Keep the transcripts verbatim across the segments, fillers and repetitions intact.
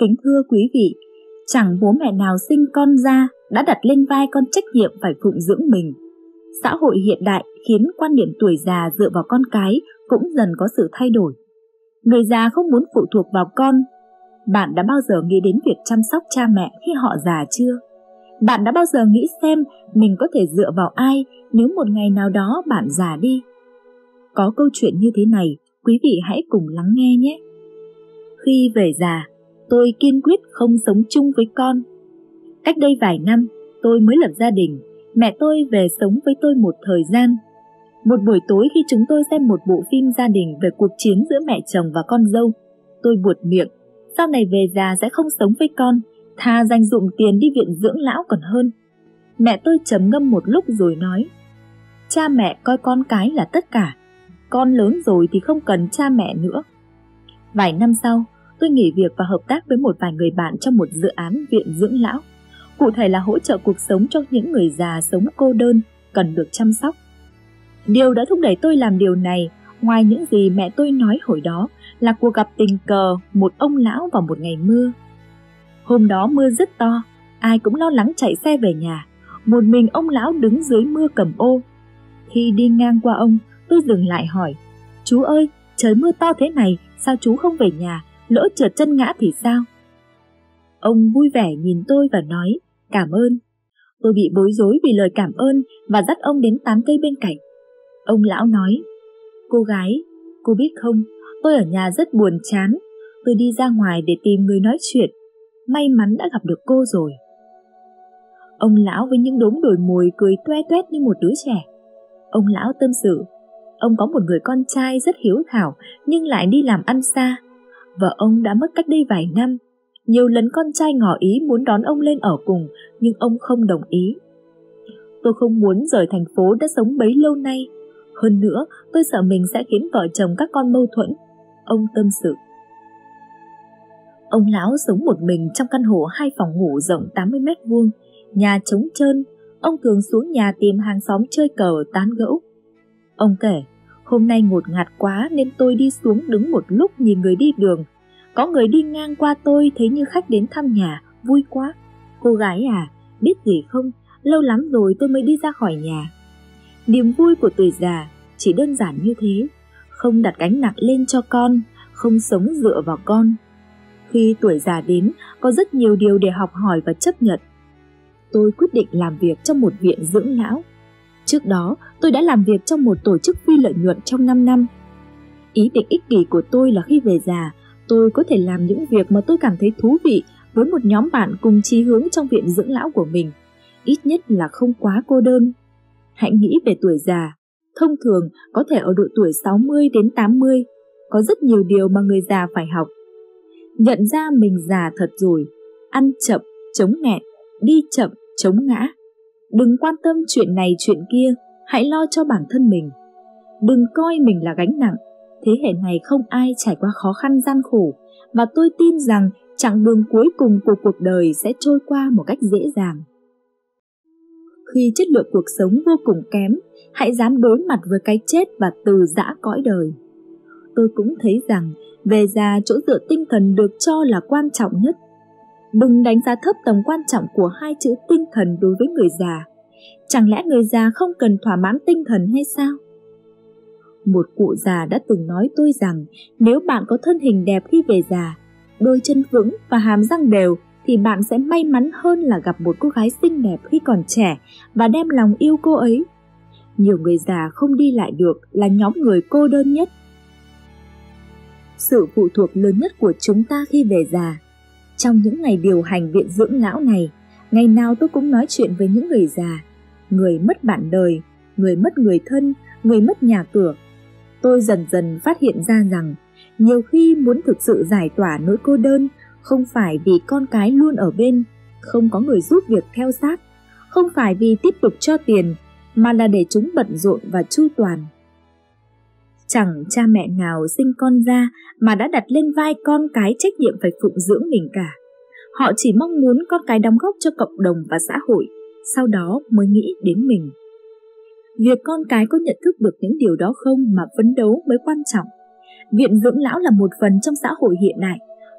Kính thưa quý vị, chẳng bố mẹ nào sinh con ra đã đặt lên vai con trách nhiệm phải phụng dưỡng mình. Xã hội hiện đại khiến quan niệm tuổi già dựa vào con cái cũng dần có sự thay đổi. Người già không muốn phụ thuộc vào con. Bạn đã bao giờ nghĩ đến việc chăm sóc cha mẹ khi họ già chưa? Bạn đã bao giờ nghĩ xem mình có thể dựa vào ai nếu một ngày nào đó bạn già đi? Có câu chuyện như thế này, quý vị hãy cùng lắng nghe nhé. Khi về già, tôi kiên quyết không sống chung với con. Cách đây vài năm, tôi mới lập gia đình, mẹ tôi về sống với tôi một thời gian. Một buổi tối khi chúng tôi xem một bộ phim gia đình về cuộc chiến giữa mẹ chồng và con dâu, tôi buột miệng, sau này về già sẽ không sống với con, thà dành dụm tiền đi viện dưỡng lão còn hơn. Mẹ tôi trầm ngâm một lúc rồi nói, cha mẹ coi con cái là tất cả, con lớn rồi thì không cần cha mẹ nữa. Vài năm sau, tôi nghỉ việc và hợp tác với một vài người bạn trong một dự án viện dưỡng lão. Cụ thể là hỗ trợ cuộc sống cho những người già sống cô đơn, cần được chăm sóc. Điều đã thúc đẩy tôi làm điều này, ngoài những gì mẹ tôi nói hồi đó, là cuộc gặp tình cờ một ông lão vào một ngày mưa. Hôm đó mưa rất to, ai cũng lo lắng chạy xe về nhà. Một mình ông lão đứng dưới mưa cầm ô. Khi đi ngang qua ông, tôi dừng lại hỏi, chú ơi, trời mưa to thế này, sao chú không về nhà, lỡ trượt chân ngã thì sao? Ông vui vẻ nhìn tôi và nói, cảm ơn. Tôi bị bối rối vì lời cảm ơn và dắt ông đến tán cây bên cạnh. Ông lão nói, cô gái, cô biết không, tôi ở nhà rất buồn chán. Tôi đi ra ngoài để tìm người nói chuyện. May mắn đã gặp được cô rồi. Ông lão với những đốm đồi mồi cười toe toét như một đứa trẻ. Ông lão tâm sự, ông có một người con trai rất hiếu thảo nhưng lại đi làm ăn xa. Vợ ông đã mất cách đây vài năm. Nhiều lần con trai ngỏ ý muốn đón ông lên ở cùng, nhưng ông không đồng ý. Tôi không muốn rời thành phố đã sống bấy lâu nay. Hơn nữa, tôi sợ mình sẽ khiến vợ chồng các con mâu thuẫn. Ông tâm sự. Ông lão sống một mình trong căn hộ hai phòng ngủ rộng tám mươi mét vuông, nhà trống trơn. Ông thường xuống nhà tìm hàng xóm chơi cờ tán gẫu. Ông kể, hôm nay ngột ngạt quá nên tôi đi xuống đứng một lúc nhìn người đi đường. Có người đi ngang qua tôi thấy như khách đến thăm nhà, vui quá. Cô gái à, biết gì không, lâu lắm rồi tôi mới đi ra khỏi nhà. Niềm vui của tuổi già chỉ đơn giản như thế, không đặt gánh nặng lên cho con, không sống dựa vào con. Khi tuổi già đến, có rất nhiều điều để học hỏi và chấp nhận. Tôi quyết định làm việc trong một viện dưỡng lão. Trước đó, tôi đã làm việc trong một tổ chức phi lợi nhuận trong năm năm. Ý định ích kỷ của tôi là khi về già, tôi có thể làm những việc mà tôi cảm thấy thú vị với một nhóm bạn cùng chí hướng trong viện dưỡng lão của mình. Ít nhất là không quá cô đơn. Hãy nghĩ về tuổi già. Thông thường có thể ở độ tuổi sáu mươi đến tám mươi, có rất nhiều điều mà người già phải học. Nhận ra mình già thật rồi, ăn chậm, chống nghẹn, đi chậm, chống ngã. Đừng quan tâm chuyện này chuyện kia, hãy lo cho bản thân mình. Đừng coi mình là gánh nặng. Thế hệ này không ai trải qua khó khăn gian khổ, và tôi tin rằng chặng đường cuối cùng của cuộc đời sẽ trôi qua một cách dễ dàng. Khi chất lượng cuộc sống vô cùng kém, hãy dám đối mặt với cái chết và từ giã cõi đời. Tôi cũng thấy rằng về già chỗ dựa tinh thần được cho là quan trọng nhất. Đừng đánh giá thấp tầm quan trọng của hai chữ tinh thần đối với người già. Chẳng lẽ người già không cần thỏa mãn tinh thần hay sao? Một cụ già đã từng nói tôi rằng nếu bạn có thân hình đẹp khi về già, đôi chân vững và hàm răng đều, thì bạn sẽ may mắn hơn là gặp một cô gái xinh đẹp khi còn trẻ và đem lòng yêu cô ấy. Nhiều người già không đi lại được là nhóm người cô đơn nhất. Sự phụ thuộc lớn nhất của chúng ta khi về già. Trong những ngày điều hành viện dưỡng lão này, ngày nào tôi cũng nói chuyện với những người già, người mất bạn đời, người mất người thân, người mất nhà cửa. Tôi dần dần phát hiện ra rằng nhiều khi muốn thực sự giải tỏa nỗi cô đơn không phải vì con cái luôn ở bên, không có người giúp việc theo sát, không phải vì tiếp tục cho tiền, mà là để chúng bận rộn và chu toàn. Chẳng cha mẹ nào sinh con ra mà đã đặt lên vai con cái trách nhiệm phải phụng dưỡng mình cả. Họ chỉ mong muốn con cái đóng góp cho cộng đồng và xã hội, sau đó mới nghĩ đến mình. Việc con cái có nhận thức được những điều đó không mà phấn đấu mới quan trọng. Viện dưỡng lão là một phần trong xã hội hiện đại.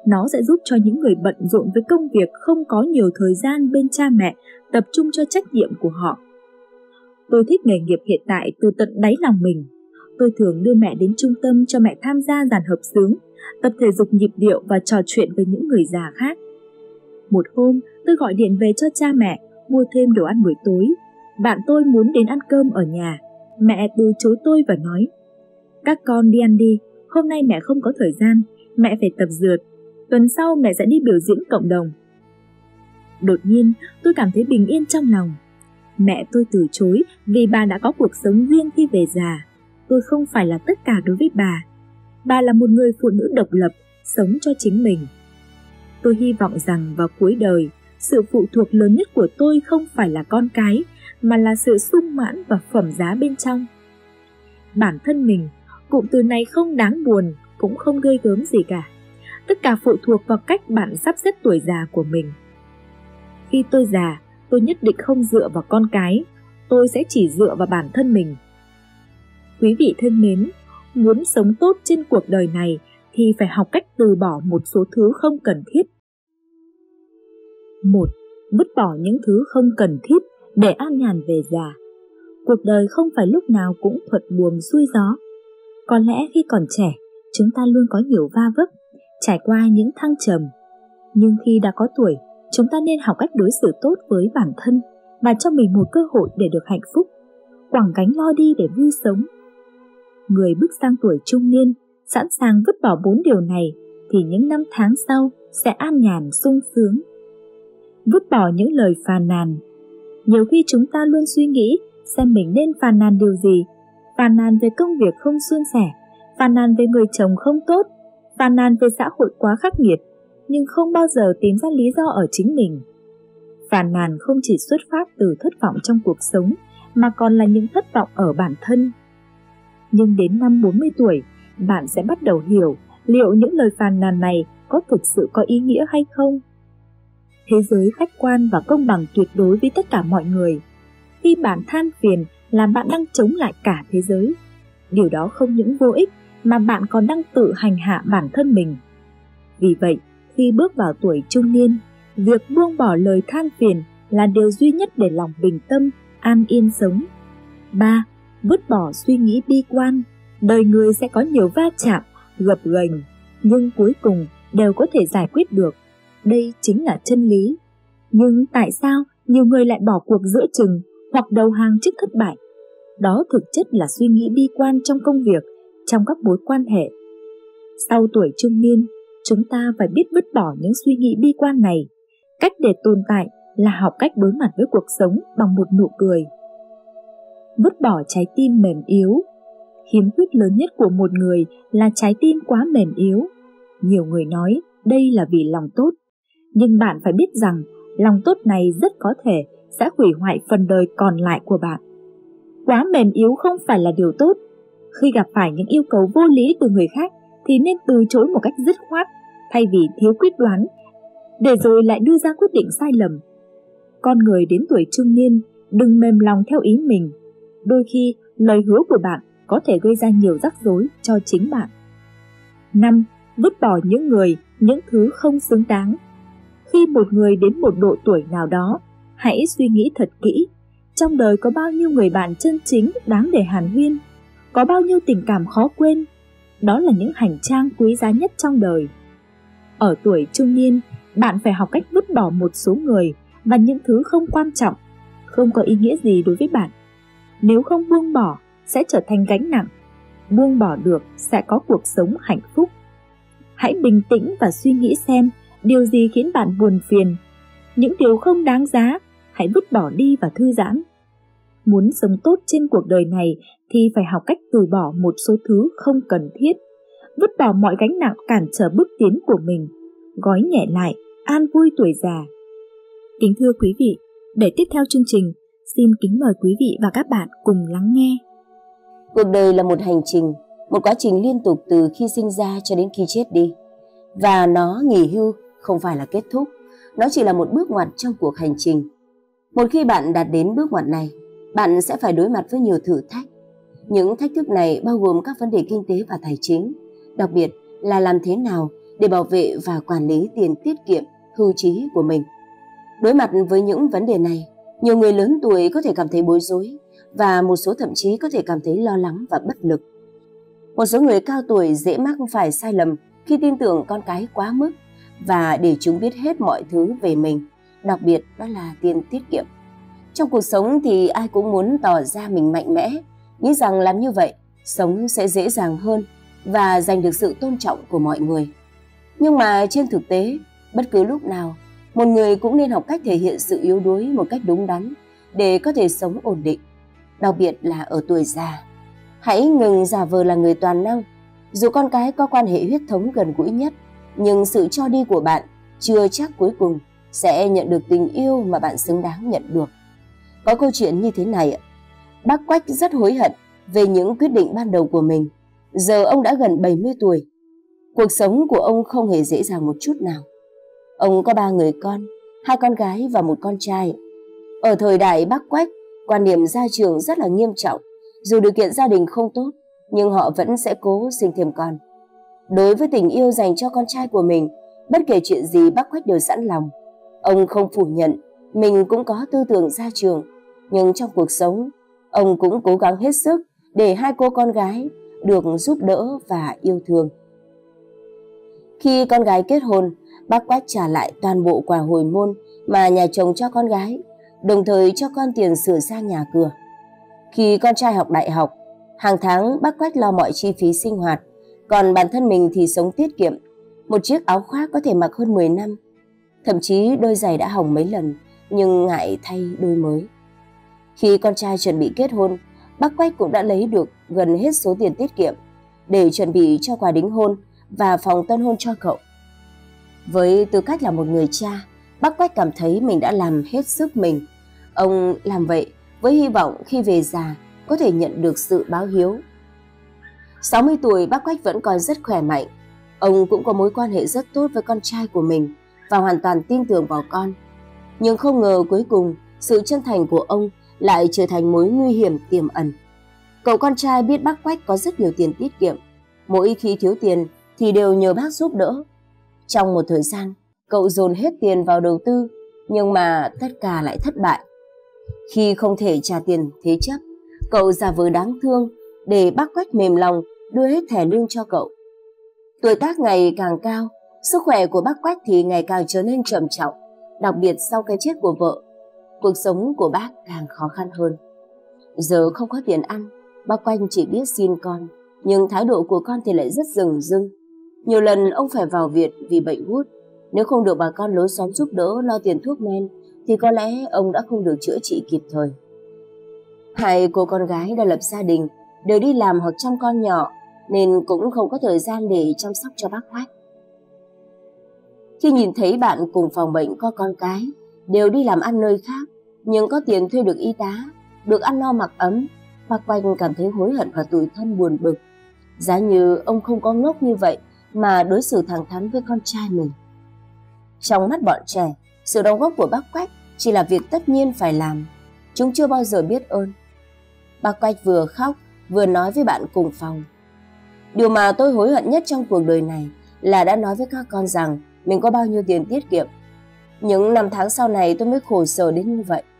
Nó sẽ giúp cho những người bận rộn với công việc không có nhiều thời gian bên cha mẹ tập trung cho trách nhiệm của họ. Tôi thích nghề nghiệp hiện tại từ tận đáy lòng mình. Tôi thường đưa mẹ đến trung tâm cho mẹ tham gia dàn hợp xướng, tập thể dục nhịp điệu và trò chuyện với những người già khác. Một hôm, tôi gọi điện về cho cha mẹ, mua thêm đồ ăn buổi tối. Bạn tôi muốn đến ăn cơm ở nhà. Mẹ từ chối tôi và nói: "Các con đi ăn đi, hôm nay mẹ không có thời gian, mẹ phải tập dượt. Tuần sau mẹ sẽ đi biểu diễn cộng đồng." Đột nhiên, tôi cảm thấy bình yên trong lòng. Mẹ tôi từ chối vì bà đã có cuộc sống riêng khi về già. Tôi không phải là tất cả đối với bà. Bà là một người phụ nữ độc lập, sống cho chính mình. Tôi hy vọng rằng vào cuối đời, sự phụ thuộc lớn nhất của tôi không phải là con cái, mà là sự sung mãn và phẩm giá bên trong. Bản thân mình, cụm từ này không đáng buồn, cũng không ghê gớm gì cả. Tất cả phụ thuộc vào cách bạn sắp xếp tuổi già của mình. Khi tôi già, tôi nhất định không dựa vào con cái, tôi sẽ chỉ dựa vào bản thân mình. Quý vị thân mến, muốn sống tốt trên cuộc đời này thì phải học cách từ bỏ một số thứ không cần thiết. Một, vứt bỏ những thứ không cần thiết để an nhàn về già. Cuộc đời không phải lúc nào cũng thuận buồm xuôi gió. Có lẽ khi còn trẻ, chúng ta luôn có nhiều va vấp, trải qua những thăng trầm. Nhưng khi đã có tuổi, chúng ta nên học cách đối xử tốt với bản thân và cho mình một cơ hội để được hạnh phúc, quẳng gánh lo đi để vui sống. Người bước sang tuổi trung niên, sẵn sàng vứt bỏ bốn điều này thì những năm tháng sau sẽ an nhàn sung sướng. Vứt bỏ những lời phàn nàn. Nhiều khi chúng ta luôn suy nghĩ xem mình nên phàn nàn điều gì. Phàn nàn về công việc không suôn sẻ, phàn nàn về người chồng không tốt, phàn nàn về xã hội quá khắc nghiệt, nhưng không bao giờ tìm ra lý do ở chính mình. Phàn nàn không chỉ xuất phát từ thất vọng trong cuộc sống, mà còn là những thất vọng ở bản thân. Nhưng đến năm bốn mươi tuổi, bạn sẽ bắt đầu hiểu liệu những lời phàn nàn này có thực sự có ý nghĩa hay không. Thế giới khách quan và công bằng tuyệt đối với tất cả mọi người. Khi bạn than phiền là bạn đang chống lại cả thế giới. Điều đó không những vô ích mà bạn còn đang tự hành hạ bản thân mình. Vì vậy, khi bước vào tuổi trung niên, việc buông bỏ lời than phiền là điều duy nhất để lòng bình tâm, an yên sống. Ba. Vứt bỏ suy nghĩ bi quan. Đời người sẽ có nhiều va chạm, gập ghềnh, nhưng cuối cùng đều có thể giải quyết được. Đây chính là chân lý. Nhưng tại sao nhiều người lại bỏ cuộc giữa chừng hoặc đầu hàng trước thất bại? Đó thực chất là suy nghĩ bi quan trong công việc, trong các mối quan hệ. Sau tuổi trung niên, chúng ta phải biết vứt bỏ những suy nghĩ bi quan này. Cách để tồn tại là học cách đối mặt với cuộc sống bằng một nụ cười. Vứt bỏ trái tim mềm yếu. Khiếm khuyết lớn nhất của một người là trái tim quá mềm yếu. Nhiều người nói đây là vì lòng tốt, nhưng bạn phải biết rằng lòng tốt này rất có thể sẽ hủy hoại phần đời còn lại của bạn. Quá mềm yếu không phải là điều tốt. Khi gặp phải những yêu cầu vô lý từ người khác thì nên từ chối một cách dứt khoát, thay vì thiếu quyết đoán, để rồi lại đưa ra quyết định sai lầm. Con người đến tuổi trung niên, đừng mềm lòng theo ý mình. Đôi khi, lời hứa của bạn có thể gây ra nhiều rắc rối cho chính bạn. Năm. Vứt bỏ những người, những thứ không xứng đáng. Khi một người đến một độ tuổi nào đó, hãy suy nghĩ thật kỹ. Trong đời có bao nhiêu người bạn chân chính đáng để hàn huyên? Có bao nhiêu tình cảm khó quên? Đó là những hành trang quý giá nhất trong đời. Ở tuổi trung niên, bạn phải học cách vứt bỏ một số người và những thứ không quan trọng, không có ý nghĩa gì đối với bạn. Nếu không buông bỏ, sẽ trở thành gánh nặng. Buông bỏ được sẽ có cuộc sống hạnh phúc. Hãy bình tĩnh và suy nghĩ xem điều gì khiến bạn buồn phiền. Những điều không đáng giá, hãy vứt bỏ đi và thư giãn. Muốn sống tốt trên cuộc đời này thì phải học cách từ bỏ một số thứ không cần thiết. Vứt bỏ mọi gánh nặng cản trở bước tiến của mình. Gói nhẹ lại, an vui tuổi già. Kính thưa quý vị, để tiếp theo chương trình, xin kính mời quý vị và các bạn cùng lắng nghe. Cuộc đời là một hành trình, một quá trình liên tục từ khi sinh ra cho đến khi chết đi. Và nó nghỉ hưu không phải là kết thúc, nó chỉ là một bước ngoặt trong cuộc hành trình. Một khi bạn đạt đến bước ngoặt này, bạn sẽ phải đối mặt với nhiều thử thách. Những thách thức này bao gồm các vấn đề kinh tế và tài chính, đặc biệt là làm thế nào để bảo vệ và quản lý tiền tiết kiệm, hưu trí của mình. Đối mặt với những vấn đề này, nhiều người lớn tuổi có thể cảm thấy bối rối và một số thậm chí có thể cảm thấy lo lắng và bất lực. Một số người cao tuổi dễ mắc phải sai lầm khi tin tưởng con cái quá mức và để chúng biết hết mọi thứ về mình, đặc biệt đó là tiền tiết kiệm. Trong cuộc sống thì ai cũng muốn tỏ ra mình mạnh mẽ, nghĩ rằng làm như vậy sống sẽ dễ dàng hơn và giành được sự tôn trọng của mọi người. Nhưng mà trên thực tế, bất cứ lúc nào, một người cũng nên học cách thể hiện sự yếu đuối một cách đúng đắn để có thể sống ổn định, đặc biệt là ở tuổi già. Hãy ngừng giả vờ là người toàn năng. Dù con cái có quan hệ huyết thống gần gũi nhất, nhưng sự cho đi của bạn chưa chắc cuối cùng sẽ nhận được tình yêu mà bạn xứng đáng nhận được. Có câu chuyện như thế này, bác Quách rất hối hận về những quyết định ban đầu của mình. Giờ ông đã gần bảy mươi tuổi. Cuộc sống của ông không hề dễ dàng một chút nào. Ông có ba người con, hai con gái và một con trai. Ở thời đại bác Quách, quan niệm gia trưởng rất là nghiêm trọng. Dù điều kiện gia đình không tốt, nhưng họ vẫn sẽ cố sinh thêm con. Đối với tình yêu dành cho con trai của mình, bất kể chuyện gì bác Quách đều sẵn lòng. Ông không phủ nhận mình cũng có tư tưởng gia trưởng, nhưng trong cuộc sống, ông cũng cố gắng hết sức để hai cô con gái được giúp đỡ và yêu thương. Khi con gái kết hôn, bác Quách trả lại toàn bộ quà hồi môn mà nhà chồng cho con gái, đồng thời cho con tiền sửa sang nhà cửa. Khi con trai học đại học, hàng tháng bác Quách lo mọi chi phí sinh hoạt, còn bản thân mình thì sống tiết kiệm. Một chiếc áo khoác có thể mặc hơn mười năm, thậm chí đôi giày đã hỏng mấy lần, nhưng ngại thay đôi mới. Khi con trai chuẩn bị kết hôn, bác Quách cũng đã lấy được gần hết số tiền tiết kiệm để chuẩn bị cho quà đính hôn và phòng tân hôn cho cậu. Với tư cách là một người cha, bác Quách cảm thấy mình đã làm hết sức mình. Ông làm vậy với hy vọng khi về già có thể nhận được sự báo hiếu. sáu mươi tuổi, bác Quách vẫn còn rất khỏe mạnh. Ông cũng có mối quan hệ rất tốt với con trai của mình và hoàn toàn tin tưởng vào con. Nhưng không ngờ cuối cùng, sự chân thành của ông lại trở thành mối nguy hiểm tiềm ẩn. Cậu con trai biết bác Quách có rất nhiều tiền tiết kiệm. Mỗi khi thiếu tiền thì đều nhờ bác giúp đỡ. Trong một thời gian, cậu dồn hết tiền vào đầu tư, nhưng mà tất cả lại thất bại. Khi không thể trả tiền thế chấp, cậu giả vờ đáng thương để bác Quách mềm lòng đưa hết thẻ lương cho cậu. Tuổi tác ngày càng cao, sức khỏe của bác Quách thì ngày càng trở nên trầm trọng, đặc biệt sau cái chết của vợ. Cuộc sống của bác càng khó khăn hơn. Giờ không có tiền ăn, bác Quách chỉ biết xin con, nhưng thái độ của con thì lại rất dửng dưng. Nhiều lần ông phải vào viện vì bệnh gút. Nếu không được bà con lối xóm giúp đỡ lo tiền thuốc men thì có lẽ ông đã không được chữa trị kịp thời. Hai cô con gái đã lập gia đình, đều đi làm hoặc chăm con nhỏ, nên cũng không có thời gian để chăm sóc cho bác Quách. Khi nhìn thấy bạn cùng phòng bệnh có con cái, đều đi làm ăn nơi khác, nhưng có tiền thuê được y tá, được ăn no mặc ấm, bác Quách cảm thấy hối hận và tủi thân buồn bực. Giá như ông không có ngốc như vậy mà đối xử thẳng thắn với con trai mình. Trong mắt bọn trẻ, sự đóng góp của bác Quách chỉ là việc tất nhiên phải làm. Chúng chưa bao giờ biết ơn. Bác Quách vừa khóc vừa nói với bạn cùng phòng. Điều mà tôi hối hận nhất trong cuộc đời này là đã nói với các con rằng mình có bao nhiêu tiền tiết kiệm. Những năm tháng sau này tôi mới khổ sở đến như vậy.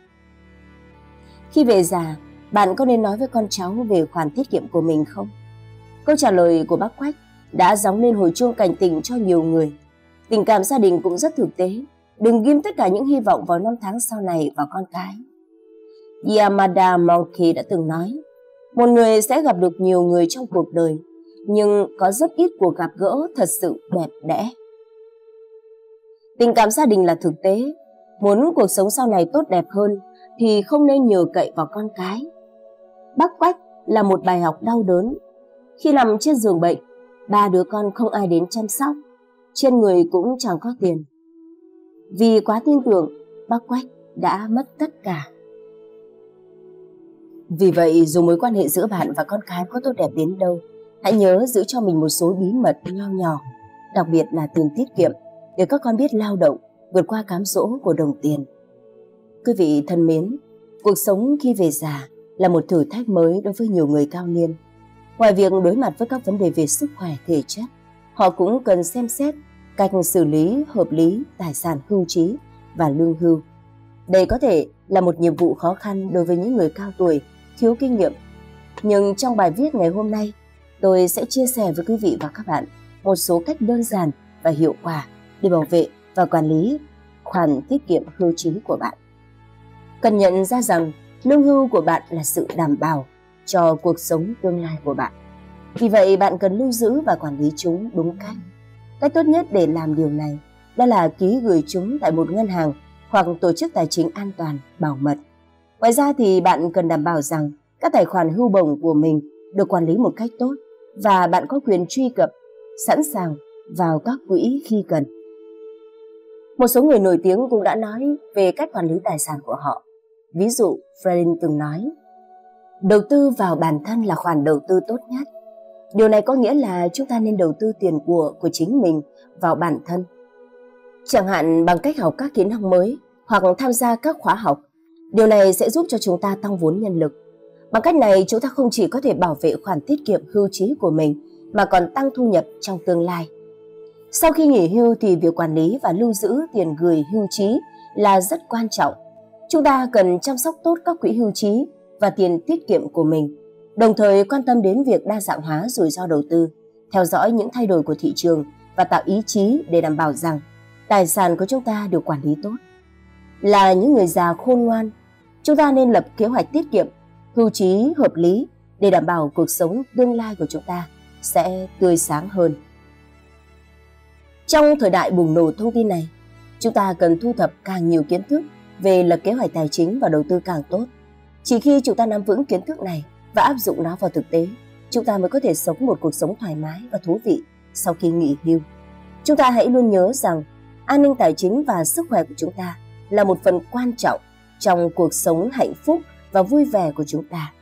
Khi về già, bạn có nên nói với con cháu về khoản tiết kiệm của mình không? Câu trả lời của bác Quách đã gióng lên hồi chuông cảnh tỉnh cho nhiều người. Tình cảm gia đình cũng rất thực tế. Đừng ghim tất cả những hy vọng vào năm tháng sau này vào con cái. Yamada Monkey đã từng nói, một người sẽ gặp được nhiều người trong cuộc đời, nhưng có rất ít cuộc gặp gỡ thật sự đẹp đẽ. Tình cảm gia đình là thực tế. Muốn cuộc sống sau này tốt đẹp hơn thì không nên nhờ cậy vào con cái. Bác Quách là một bài học đau đớn. Khi nằm trên giường bệnh, ba đứa con không ai đến chăm sóc, trên người cũng chẳng có tiền. Vì quá tin tưởng, bác Quách đã mất tất cả. Vì vậy, dù mối quan hệ giữa bạn và con cái có tốt đẹp đến đâu, hãy nhớ giữ cho mình một số bí mật nho nhỏ, đặc biệt là tiền tiết kiệm, để các con biết lao động, vượt qua cám dỗ của đồng tiền. Quý vị thân mến, cuộc sống khi về già là một thử thách mới đối với nhiều người cao niên. Ngoài việc đối mặt với các vấn đề về sức khỏe thể chất, họ cũng cần xem xét cách xử lý hợp lý tài sản hưu trí và lương hưu. Đây có thể là một nhiệm vụ khó khăn đối với những người cao tuổi, thiếu kinh nghiệm. Nhưng trong bài viết ngày hôm nay, tôi sẽ chia sẻ với quý vị và các bạn một số cách đơn giản và hiệu quả để bảo vệ và quản lý khoản tiết kiệm hưu trí của bạn. Cần nhận ra rằng lương hưu của bạn là sự đảm bảo cho cuộc sống tương lai của bạn. Vì vậy, bạn cần lưu giữ và quản lý chúng đúng cách. Cách tốt nhất để làm điều này đó là ký gửi chúng tại một ngân hàng hoặc tổ chức tài chính an toàn, bảo mật. Ngoài ra thì bạn cần đảm bảo rằng các tài khoản hưu bổng của mình được quản lý một cách tốt và bạn có quyền truy cập sẵn sàng vào các quỹ khi cần. Một số người nổi tiếng cũng đã nói về cách quản lý tài sản của họ. Ví dụ, Franklin từng nói, đầu tư vào bản thân là khoản đầu tư tốt nhất. Điều này có nghĩa là chúng ta nên đầu tư tiền của của chính mình vào bản thân. Chẳng hạn bằng cách học các kỹ năng mới hoặc tham gia các khóa học. Điều này sẽ giúp cho chúng ta tăng vốn nhân lực. Bằng cách này, chúng ta không chỉ có thể bảo vệ khoản tiết kiệm hưu trí của mình mà còn tăng thu nhập trong tương lai. Sau khi nghỉ hưu thì việc quản lý và lưu giữ tiền gửi hưu trí là rất quan trọng. Chúng ta cần chăm sóc tốt các quỹ hưu trí và tiền tiết kiệm của mình, đồng thời quan tâm đến việc đa dạng hóa rủi ro đầu tư, theo dõi những thay đổi của thị trường và tạo ý chí để đảm bảo rằng tài sản của chúng ta được quản lý tốt. Là những người già khôn ngoan, chúng ta nên lập kế hoạch tiết kiệm, hưu trí hợp lý để đảm bảo cuộc sống tương lai của chúng ta sẽ tươi sáng hơn. Trong thời đại bùng nổ thông tin này, chúng ta cần thu thập càng nhiều kiến thức về lập kế hoạch tài chính và đầu tư càng tốt. Chỉ khi chúng ta nắm vững kiến thức này và áp dụng nó vào thực tế, chúng ta mới có thể sống một cuộc sống thoải mái và thú vị sau khi nghỉ hưu. Chúng ta hãy luôn nhớ rằng an ninh tài chính và sức khỏe của chúng ta là một phần quan trọng trong cuộc sống hạnh phúc và vui vẻ của chúng ta.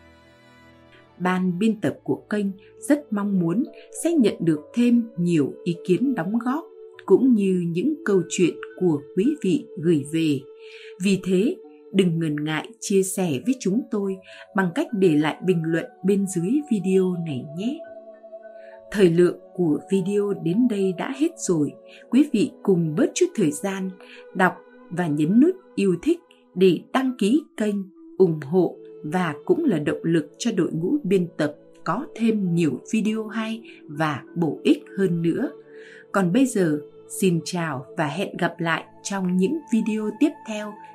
Ban biên tập của kênh rất mong muốn sẽ nhận được thêm nhiều ý kiến đóng góp cũng như những câu chuyện của quý vị gửi về. Vì thế, đừng ngần ngại chia sẻ với chúng tôi bằng cách để lại bình luận bên dưới video này nhé. Thời lượng của video đến đây đã hết rồi. Quý vị cùng bớt chút thời gian đọc và nhấn nút yêu thích để đăng ký kênh, ủng hộ và cũng là động lực cho đội ngũ biên tập có thêm nhiều video hay và bổ ích hơn nữa. Còn bây giờ, xin chào và hẹn gặp lại trong những video tiếp theo